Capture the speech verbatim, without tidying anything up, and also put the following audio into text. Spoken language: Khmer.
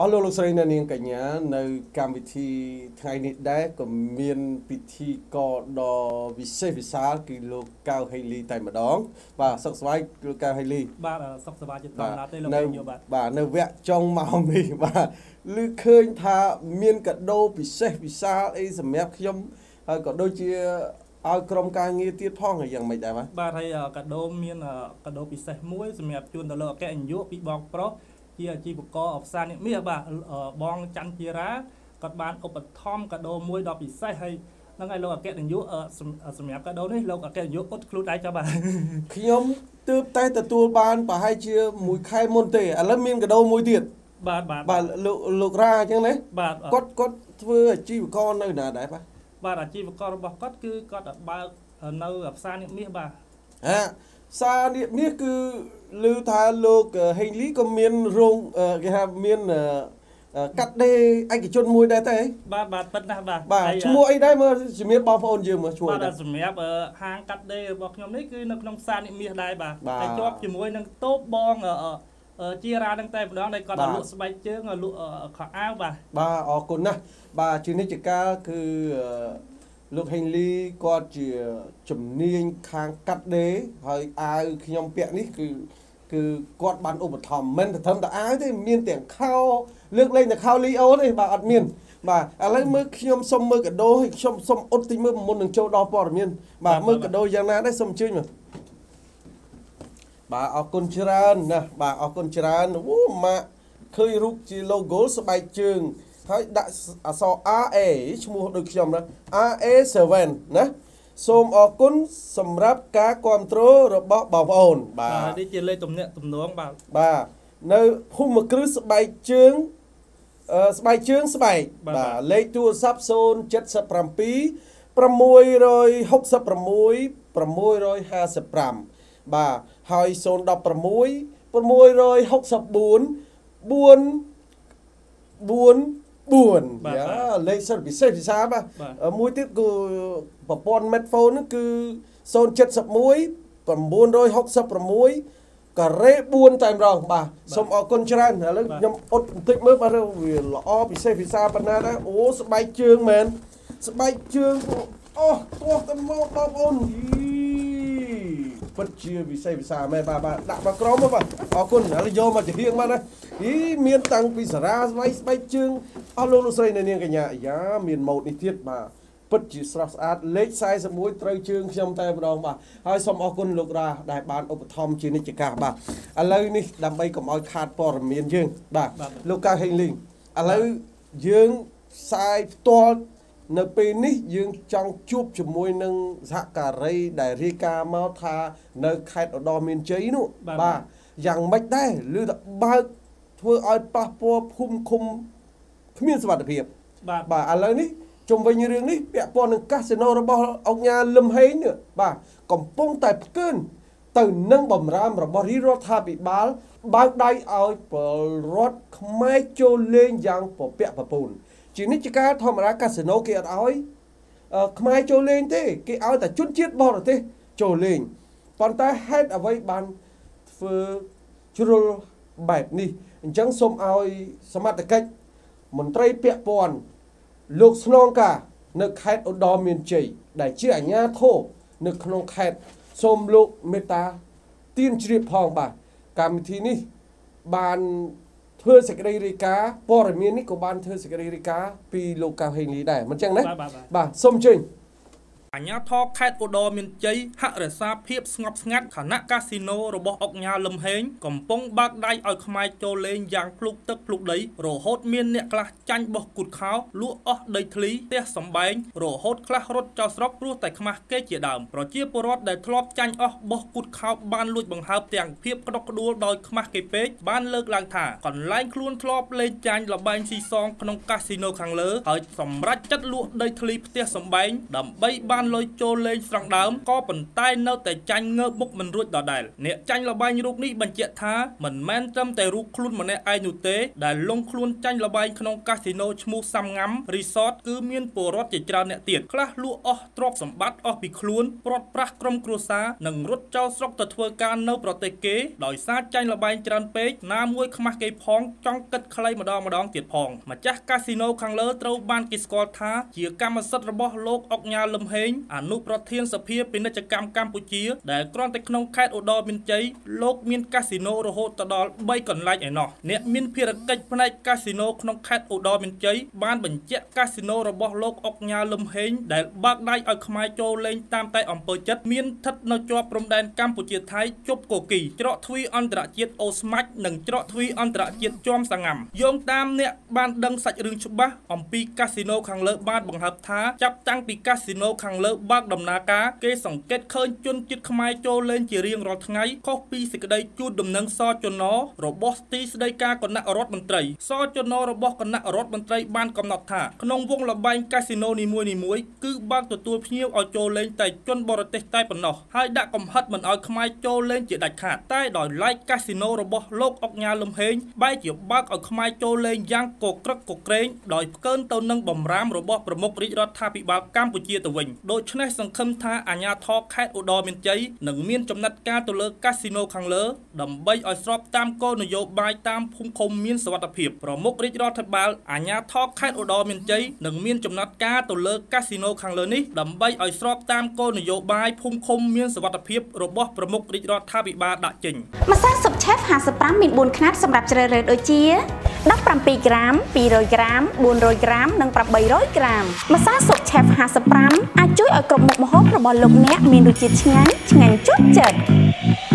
អស់លោកលោកស្រីនៅនាងកញ្ញានៅកម្មវិធីថ្ងៃនេះដែរក៏មានពិធីកដ៏វិសេសវិសាលគឺលោកកៅហេលីតែម្ដងបាទសុខសប្បាយលោកកៅហេលីបាទសុខសប្បាយចិត្តតាមណាស់ទេលោកនាយកបាទបាទនៅវគ្គចុងម៉ោងនេះបាទឮឃើញថាមានកាដូពិសេសវិសាលអីសម្រាប់ខ្ញុំហើយក៏ដូចជាឲ្យក្រុមការងារទៀតផងយ៉ាងម៉េចដែរបាទបាទហើយកាដូមានកាដូពិសេសមួយសម្រាប់ជូនទៅលោកអគ្គនាយកពីបងប្រុសជាអាជីវករអបសារនេះមាសបាទបងច័ន្ទជារាគាត់បានឧបត្ថម្ភកាដូមួយដ៏ពិសេសហើយហ្នឹងហើយលោកអគ្គនាយកសម្រាប់កាដូនេះលោកអគ្គនាយកអត់ខ្លួនឯងចុះបាទខ្ញុំទើបតែទទួលបានប្រហែលជាមួយខែមុនទេឥឡូវមានកាដូមួយទៀតបាទបាទបាទលោកលោករ៉ាអញ្ចឹងណាបាទគាត់គាត់ធ្វើអាជីវករនៅណាដែរបាទបាទអាជីវកររបស់គាត់គឺគាត់បើកនៅផ្សារនាគមាសបាទហាផ្សារនាគមាសគឺឮថាលោកហេងលីក៏មានរោងគេថាមានកាត់ដេរឯកជនមួយដែរទេបាទបាទពិតណាស់បាទបាទឈ្មោះអីដែរមើលជំរាបបងប្អូនយើងមើលឈ្មោះអីដែរសម្រាប់ហាងកាត់ដេររបស់ខ្ញុំនេះគឺនៅក្នុងផ្សារនាគមាសដែរបាទហើយជាប់ជាមួយនឹងតូបបងជារានឹងតែម្ដងដែលគាត់លក់ស្បែកជើងលក់ខោអាវបាទបាទអរគុណណាស់បាទជានិច្ចកាលគឺលោកហេងលីគាត់ជាជំនាញខាងកាត់ដេរហើយអាវខ្ញុំពាក់នេះគឺគឺគាត់បានឧបត្ថម្ភមិនត្រឹមតែអាវទេមានទាំងខោលើកលែងតែខោលីអូទេបាទអត់មានបាទឥឡូវមើលខ្ញុំសុំមើលកាដូឲ្យខ្ញុំសុំអ៊ុតតិចមើលមុននឹងចូលដល់ព័ត៌មានបាទមើលកាដូយ៉ាងណាដែរសុំអញ្ជើញមើលបាទអរគុណច្រើនណាបាទអរគុណច្រើនអូម៉ាក់ឃើញរូបជា logo ស្បែកជើងហើយដាក់អក្សរ អា เอ ឈ្មោះដូចខ្ញុំណា អា เอ เซเว่น ណាសូមអរគុណសម្រាប់ការគ្រប់គ្រងរបស់បងប្អូនបាទនេះជាលេខទំនាក់ទំនងបាទបាទនៅភូមិគ្រឹះស្បែកជើងអឺស្បែកជើងស្បែកបាទលេខទូរស័ព្ទศูนย์ เจ็ด เจ็ด หก หก หก หก ห้า ห้า បាទហើយศูนย์ หนึ่ง หก หก หก 4 4 4យ៉ាលេខសិតពិសេសពិសាបាទមួយទៀតគឺប្រព័ន្ធ Medphone ហ្នឹងគឺศูนย์ เจ็ด หก หก ការ៉េ4តែម្ដងបាទសូមអរគុណច្រើនឥឡូវខ្ញុំអ៊ុតបន្តិចមើលបាទវាល្អពិសេសពិសាប៉ុណ្ណាដែរអូស្បែកជើងមែនស្បែកជើងអូទាស់ទៅមកបងប្អូនពិតជាវិសេសវិសាមែនបាទបាទដាក់មកក្រមបាទអរគុណឥឡូវយកមកជារៀងមកណាអីមានតាំងពីសារ៉ាស្បែកស្បែកជើងអស់លោកលោកស្រីនៅនាងកញ្ញាយ៉ាមានម៉ូដនេះទៀតបាទពិតជាស្រស់ស្អាតលេខ四十一ត្រូវជើងខ្ញុំតែម្ដងបាទហើយសូមអរគុណលោករ៉ាដែលបានឧបត្ថម្ភជានិច្ចកាលបាទឥឡូវនេះដើម្បីកុំឲ្យខាតព័ត៌មានយើងបាទលោកកៅហេងលីងឥឡូវយើងផ្សាយផ្ទាល់នៅពេលនេះយើងចង់ជួបជាមួយនឹងសហការីដែលរាយការណ៍មកថានៅខេត្តឧត្តរមានជ័យនោះបាទយ៉ាងម៉េចដែរឬថាបើកធ្វើឲ្យប៉ះពាល់ភូមិឃុំគ្មានសុវត្ថិភាពបាទបាទឥឡូវនេះជុំវិញរឿងនេះពាក់ព័ន្ធនឹងកាស៊ីណូរបស់អង្គការលឹមហេងនេះបាទកំពុងតែផ្កើនទៅនឹងបំរាមរបស់រដ្ឋាភិបាលបើកដៃឲ្យពលរដ្ឋខ្មែរចូលលេងយ៉ាងពពាក់ពពូនជានិច្ចកាលធម្មតាកាស៊ីណូគេអត់ឲ្យខ្មែរចូលលេងទេគេឲ្យតែជនជាតិបរទេសចូលលេងប៉ុន្តែហេតុអ្វីបានធ្វើជ្រុលបែបនេះអញ្ចឹងសូមឲ្យសមត្ថកិច្ចមន្ត្រីពាក់ព័ន្ធលោកស្នងការនៅខេត្តឧត្តរមានជ័យដែលជាអាជ្ញាធរនៅក្នុងខេត្តសូមលោកមេត្តាទានជ្រាបផងបាទកម្មវិធីនេះបានធ្វើសេចក្តីរាយការណ៍ព័ត៌មាននេះក៏បានធ្វើសេចក្តីរាយការណ៍ពីលោកកៅហេងលីដែរមិនចឹងណាបាទសូមអញ្ជើញអាជ្ញាធរខេត្តឧត្តរមានជ័យហាក់រក្សាភាពស្ងប់ស្ងាត់ខណៈកាស៊ីណូរបស់អង្គការលឹមហេងកំពុងបើកដៃឲ្យខ្មែរចូលលេងយ៉ាងភ្លុកទឹកភ្លុកដីរហូតមានអ្នកខ្លះចាញ់បោះគូតខោលក់អស់ដីធ្លីផ្ទះសម្បែងរហូតខ្លះរត់ចោលស្រុកព្រោះតែខ្មាស់គេជាដើមប្រជាពលរដ្ឋដែលធ្លាប់ចាញ់អស់បោះគូតខោបានលួចបង្ហើបទាំងភាពក្តុកក្តួលដោយខ្មាស់គេពេកបានលើកឡើងថាកន្លែងខ្លួនធ្លាប់លេងចាញ់លបែងស៊ីសងក្នុងកាស៊ីណូខាងលើហើយសម្រាប់ចាត់លក់ដីធ្លីផ្ទះសម្បែងដើម្បីបានបានលុយចូលលេងស្រង់ដើមក៏ប៉ុន្តែនៅតែចាញ់ងើបមុខមិនរួចដដែលអ្នកចាញ់លបែងរូបនេះបញ្ជាក់ថាមិនមែនត្រឹមតែរូបខ្លួនម្នាក់ឯងនោះទេដែលលងខ្លួនចាញ់លបែងក្នុងកាស៊ីណូឈ្មោះសាំងាំ Resort គឺមានពលរដ្ឋជាច្រើនអ្នកទៀតខ្លះលក់អស់ទ្រព្យសម្បត្តិអស់ពីខ្លួនព្រាត់ប្រាសក្រុមគ្រួសារនិងរត់ចោលស្រុកទៅធ្វើការនៅប្រទេសគេដោយសារចាញ់លបែងច្រើនពេកណាមួយខ្មាស់គេផងចង់គិតខ្លីម្ដងម្ដងទៀតផងម្ចាស់កាស៊ីណូខាងលើត្រូវបានគេស្គាល់ថាជាកម្មសិទ្ធិរបស់លោកអុកញ៉ាលឹមហេងអនុប្រធានសភាពាណិជ្ជកម្មកម្ពុជាដែលគ្រាន់តែក្នុងខេត្តឧត្តរមានជ័យលោកមានកាស៊ីណូរហូតដល់បីកន្លែងឯណោះអ្នកមានភារកិច្ចផ្នែកកាស៊ីណូក្នុងខេត្តឧត្តរមានជ័យបានបញ្ជាក់កាស៊ីណូរបស់លោកអុកញ៉ាលឹមហេងដែលបើកដៃឲ្យខ្មែរចូលលេងតាមតែអំពើចិត្តមានស្ថិតនៅជាប់ព្រំដែនកម្ពុជាថៃជប់កូគីច្រកទ្វីអន្តរជាតិអូស្មាច់និងច្រកទ្វីអន្តរជាតិជាំសាងាំយោងតាមអ្នកបានដឹងសាច់រឿងច្បាស់អំពីកាស៊ីណូខាងលើបានបង្ហើបថាចាប់តាំងពីកាស៊ីណូខាងលើបើកដំណើរការគេសង្កេតឃើញជនជាតិខ្មែរចូលលេងជារៀងរាល់ថ្ងៃខុសពីសេចក្តីជូនដំណឹងសចនរបស់ទីស្តីការគណៈរដ្ឋមន្ត្រីសចនរបស់គណៈរដ្ឋមន្ត្រីបានកំណត់ថាក្នុងវង់លបែងកាស៊ីណូនីមួយៗគឺបើកទទួលភ្ញៀវឲ្យចូលលេងតែជនបរទេសតែប៉ុណ្ណោះហើយដាក់កំហិតមិនឲ្យខ្មែរចូលលេងជាដាច់ខាតតែដោយឡែកកាស៊ីណូរបស់លោកអុកញ៉ាលឹមហេងបែរជាបើកឲ្យខ្មែរចូលលេងយ៉ាងកក្រឹកកក្រែងដោយផ្កើនទៅនឹងបំរាមរបស់ប្រមុខរាជរដ្ឋាភិបាលកម្ពុជាទៅវិញដូច្នេះសង្ឃឹមថាអាជ្ញាធរខេត្តឧត្តរមានជ័យនឹងមានចំណាត់ការទៅលើកាស៊ីណូខាងលើដើម្បីឲ្យស្របតាមគោលនយោបាយតាមភូមិឃុំមានសុវត្ថិភាពប្រមុខរាជរដ្ឋាភិបាលអាជ្ញាធរខេត្តឧត្តរមានជ័យនឹងមានចំណាត់ការទៅលើកាស៊ីណូខាងលើនេះដើម្បីឲ្យស្របតាមគោលនយោបាយភូមិឃុំមានសុវត្ថិភាពរបស់ប្រមុខរាជរដ្ឋាភិបាលដាក់ចេញម្សៅស៊ុបឆេហ្វ ហាសិបប្រាំ មានបួនខ្នាតសម្រាប់ជ្រើសរើសដូចជាដប់ប្រាំពីរក្រាម ពីររយក្រាម បួនរយក្រាម និងប្រាំបីរយក្រាមម្សៅស៊ុបឆេហ្វ ហាសិបប្រាំ អាចជួយឲ្យគ្រប់មុខម្ហូបរបស់លោកអ្នកមានរសជាតិឆ្ងាញ់ឆ្ងាញ់ជក់ចិត្ត